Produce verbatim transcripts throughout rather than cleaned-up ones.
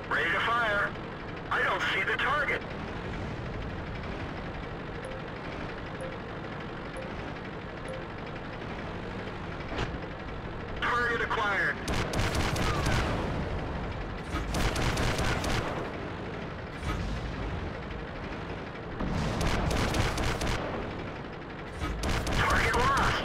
Ready to fire. I don't see the target. Target acquired. Target lost.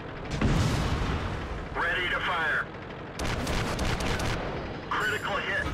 Ready to fire. Critical hit.